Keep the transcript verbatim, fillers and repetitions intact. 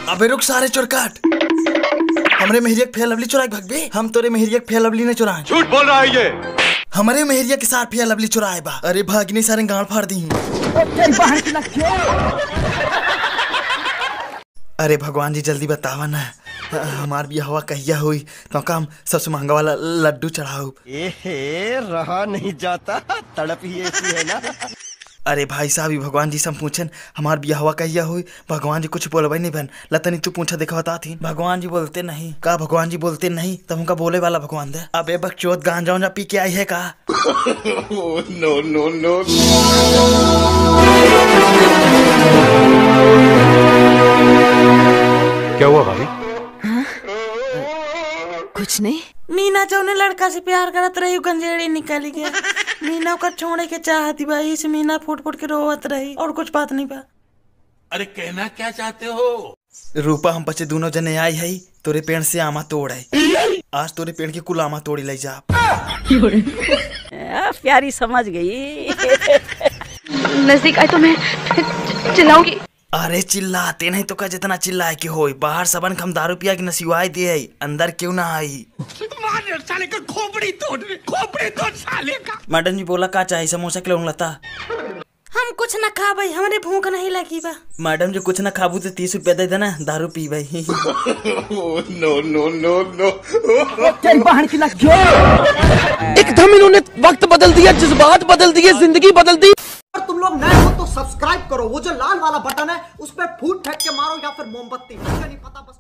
अबे रुक सारे चोरकाट, हमरे मेहरिया के फेल लवली चुराए भगबे। हम तोरे मेहरिया के फेल लवली ने चुराए। झूठ बोल रहा है ये। हमारे मेहरिया के साथ फेल लवली चुराए बा। अरे भागनी सारे गांड फाड़ दी। अरे भगवान जी जल्दी बतावा ना, हमार भी हवा कहिया हुई तो काम सबसे महंगा वाला लड्डू चढ़ाओ। एहे रहा नहीं जाता, तड़प ही ऐसी है ना। अरे भाई साहब भगवान जी से पूछन हमार भी हवा कहिया हुई। भगवान जी कुछ बोलबे नहीं बहन, लतनी तू पूछा देखा बता थी। भगवान जी बोलते नहीं का, भगवान जी बोलते नहीं तब उनका बोले वाला भगवान दे। अबे बकचोद गांजा वांजा पी के आई है का? नो नो नो क्या हुआ भाभी? हाँ? कुछ नहीं। मीना जौने लड़का से प्यार करत रही गंजेड़ी निकाली गया। मीना का छोड़े के चाहती भाई, इस मीना फुट फुट के रोवत रही और कुछ बात नहीं बा। अरे कहना क्या चाहते हो? रूपा हम बच्चे दोनों जने आई है, तोरे पेड़ से आमा तोड़ है। आज तोरे पेड़ के कुल आमा तोड़ी ले जा। प्यारी समझ गई। नजदीक आए तो मैं चिल्लाऊंगी। अरे चिल्लाते नहीं तो का जितना चिल्लाए के होई। बाहर सबन हम दारू पिया की नसीवाई दे आई, अंदर क्यों ना आई? साले का खोपड़ी तोड़, खोपड़ी तोड़ साले का। मैडम जी बोला का चाहिए? समोसा खिलाऊं लता? हम कुछ न खा भाई, हमारे भूख नहीं लगी बा। मैडम जी कुछ न खाबू तो तीस रुपया दे देना, दारू पी भाई। नो नो नो नो एकदम इन्होंने वक्त बदल दिया, जज्बात बदल दिए, जिंदगी बदल दी। अगर तुम लोग नए हो तो सब्सक्राइब करो, वो जो लाल वाला बटन है उस पर फूट फेंक के मारो या फिर मोमबत्ती, मुझे नहीं पता बस